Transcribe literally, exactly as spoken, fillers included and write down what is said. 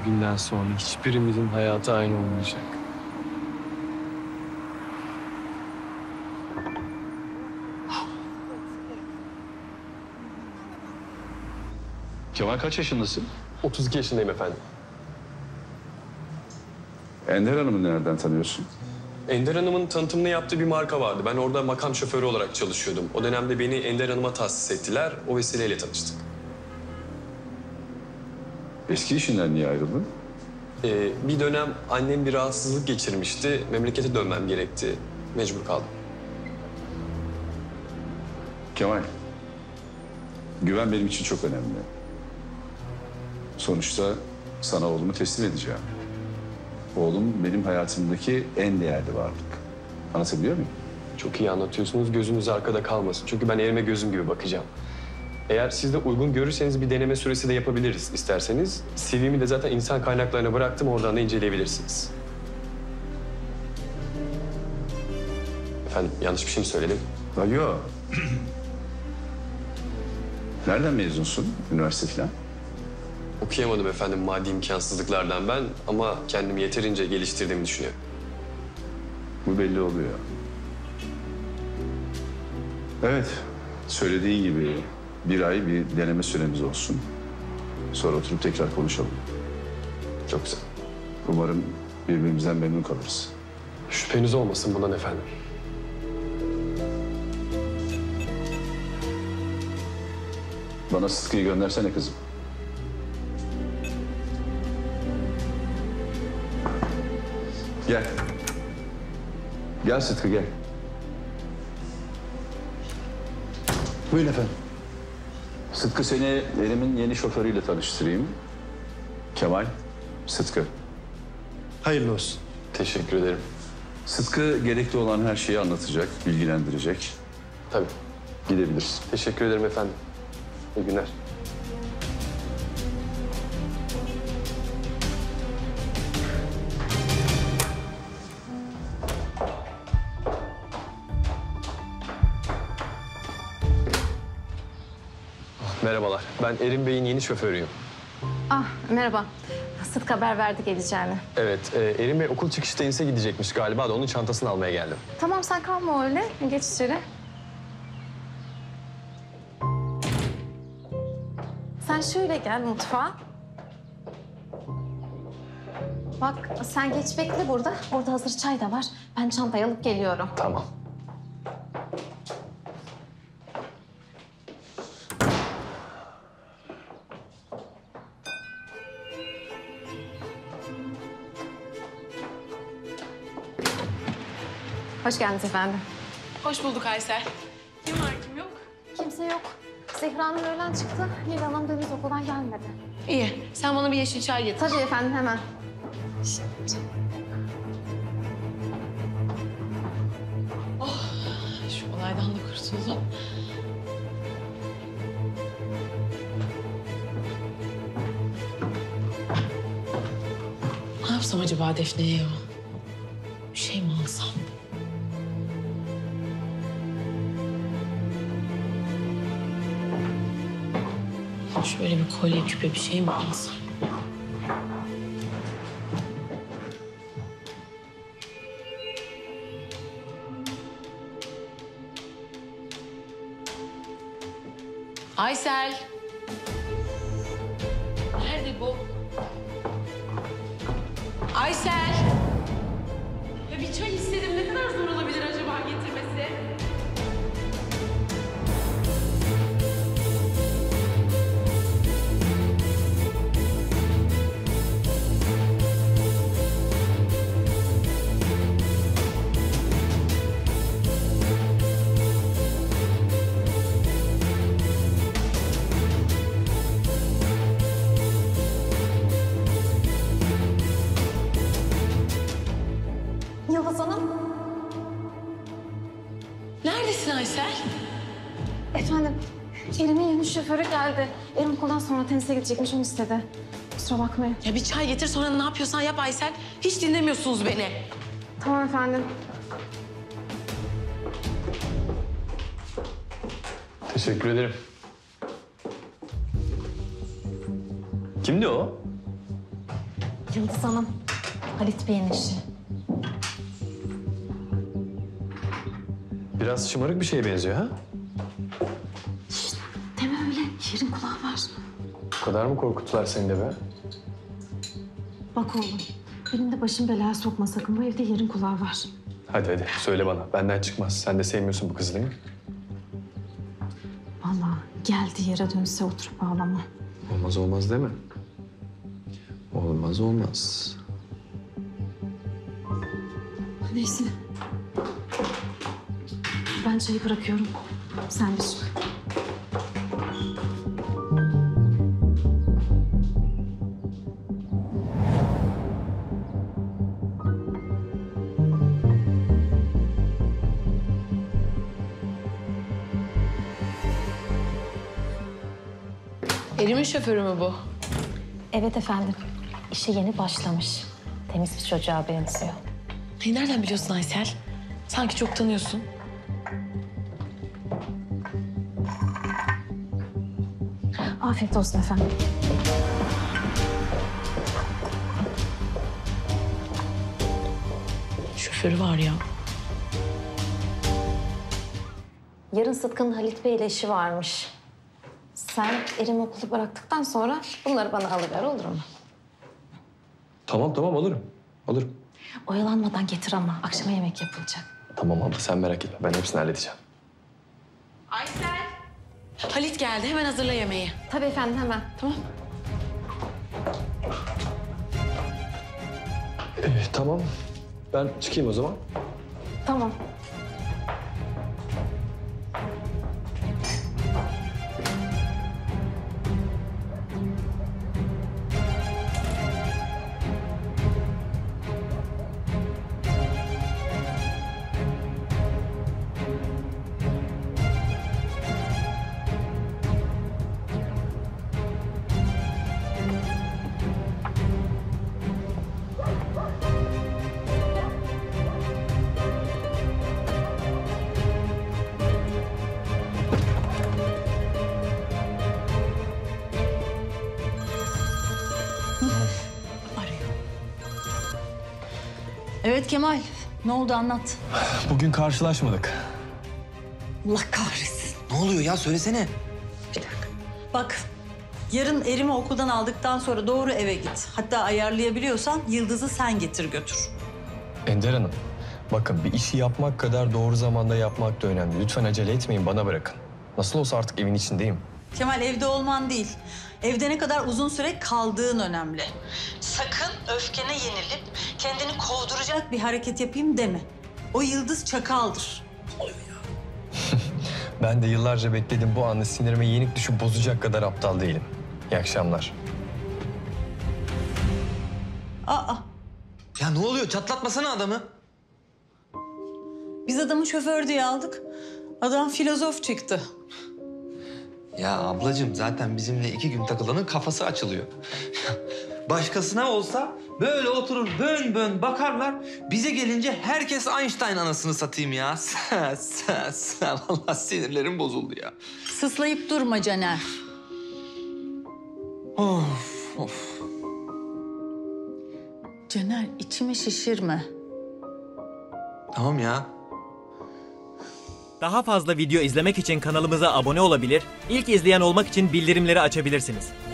günden sonra hiçbirimizin hayatı aynı olmayacak. Kemal kaç yaşındasın? otuz iki yaşındayım efendim. Ender Hanım'ı nereden tanıyorsun? Ender Hanım'ın tanıtımını yaptığı bir marka vardı. Ben orada makam şoförü olarak çalışıyordum. O dönemde beni Ender Hanım'a tahsis ettiler. O vesileyle tanıştık. Eski işinden niye ayrıldın? Ee, bir dönem annem bir rahatsızlık geçirmişti. Memlekete dönmem gerekti. Mecbur kaldım. Kemal, güven benim için çok önemli. Sonuçta sana oğlumu teslim edeceğim. Oğlum benim hayatımdaki en değerli varlık. Anlatabiliyor muyum? Çok iyi anlatıyorsunuz. Gözünüz arkada kalmasın. Çünkü ben elime gözüm gibi bakacağım. Eğer siz de uygun görürseniz bir deneme süresi de yapabiliriz isterseniz. C V'mi de zaten insan kaynaklarına bıraktım. Oradan da inceleyebilirsiniz. Efendim yanlış bir şey mi söyledim? Alo. Nereden mezunsun? Üniversite falan? Okuyamadım efendim maddi imkansızlıklardan ben ama kendimi yeterince geliştirdiğimi düşünüyorum. Bu belli oluyor. Evet, söylediğin gibi bir ay bir deneme süremiz olsun. Sonra oturup tekrar konuşalım. Çok güzel. Umarım birbirimizden memnun kalırız. Şüpheniz olmasın bundan efendim. Bana Sıtkı'yı göndersene kızım. Gel. Gel Sıtkı gel. Buyurun efendim. Sıtkı seni elimin yeni şoförüyle tanıştırayım. Kemal, Sıtkı. Hayırlı olsun. Teşekkür ederim. Sıtkı gerekli olan her şeyi anlatacak, bilgilendirecek. Tabii. Gidebiliriz. Teşekkür ederim efendim. İyi günler. Merhabalar. Ben Erin Bey'in yeni şoförüyüm. Ah, merhaba. Sıtkı haber verdi geleceğini. Evet, e, Erin Bey okul çıkışı tenise gidecekmiş galiba da onun çantasını almaya geldim. Tamam, sen kalma öyle. Geç içeri. Sen şöyle gel mutfağa. Bak, sen geç bekle burada. Orada hazır çay da var. Ben çantayı alıp geliyorum. Tamam. Hoş geldiniz efendim. Hoş bulduk Aysel. Kim var kim yok? Kimse yok. Zehra Hanım öğlen çıktı. Nil Hanım da henüz okuldan gelmedi. İyi. Sen bana bir yeşil çay getir. Tabii efendim, hemen. Şu olaydan da kurtuldum. Ne yapsam acaba Defne'ye ya? Bir şey mi alsam? Şöyle bir kolye, küpe bir şey mi alsam? Aysel. Nerede bu? Aysel. Ya bir çay istedim. Ne kadar zor olabilir acaba getirmesi? Yıldız Hanım. Neredesin Aysel? Efendim, Erim'in yeni şoförü geldi. Erim okuldan sonra tenise gidecekmiş, onu istedi. Kusura bakmayın. Ya bir çay getir sonra ne yapıyorsan yap Aysel. Hiç dinlemiyorsunuz beni. Tamam efendim. Teşekkür ederim. Kimdi o? Yıldız Hanım, Halit Bey'in işi. Biraz şımarık bir şeye benziyor ha? Deme öyle, yerin kulağı var. O kadar mı korkuttular seni de be? Bak oğlum, benim de başım belaya sokma sakın. Bu evde yerin kulağı var. Hadi hadi söyle bana. Benden çıkmaz. Sen de sevmiyorsun bu kızı değil mi? Vallahi geldi yere dönse oturup ağlama. Olmaz olmaz deme. Olmaz olmaz. Neyse. Ben çayı bırakıyorum. Sen de çık. Erimin şoförü mü bu? Evet efendim. İşe yeni başlamış. Temiz bir çocuğa benziyor. Ay, nereden biliyorsun Aysel? Sanki çok tanıyorsun. Afiyet olsun efendim. Şoförü var ya. Yarın Sıtkı'nın Halit Bey ile işi varmış. Sen Erim okulu bıraktıktan sonra bunları bana alıver, olur mu? Tamam tamam alırım. Alırım. Oyalanmadan getir ama akşama yemek yapılacak. Tamam abla sen merak etme. Ben hepsini halledeceğim. Aysel. Halit geldi. Hemen hazırla yemeği. Tabii efendim, hemen. Tamam. Ee, tamam. Ben çıkayım o zaman. Tamam. Evet Kemal, ne oldu anlat. Bugün karşılaşmadık. Allah kahretsin. Ne oluyor ya söylesene. Bak, yarın Erim'i okuldan aldıktan sonra doğru eve git. Hatta ayarlayabiliyorsan Yıldız'ı sen getir götür. Ender Hanım, bakın bir işi yapmak kadar doğru zamanda yapmak da önemli. Lütfen acele etmeyin, bana bırakın. Nasıl olsa artık evin içindeyim. Kemal evde olman değil, evde ne kadar uzun süre kaldığın önemli. Sakın öfkene yenilip kendini kovduracak bir hareket yapayım deme. O Yıldız çakaldır. Ben de yıllarca bekledim bu anı, sinirime yenik düşüp bozacak kadar aptal değilim. İyi akşamlar. Aa, Ya ne oluyor çatlatmasana adamı. biz adamı şoför diye aldık. Adam filozof çıktı. Ya ablacığım zaten bizimle iki gün takılanın kafası açılıyor. Başkasına olsa böyle oturur bön bön bakarlar. Bize gelince herkes Einstein anasını satayım ya. Sen, sen, sen. Vallahi sinirlerim bozuldu ya. Sıslayıp durma Caner. Of, of. Caner içimi şişirme. Tamam ya. Daha fazla video izlemek için kanalımıza abone olabilir, ilk izleyen olmak için bildirimleri açabilirsiniz.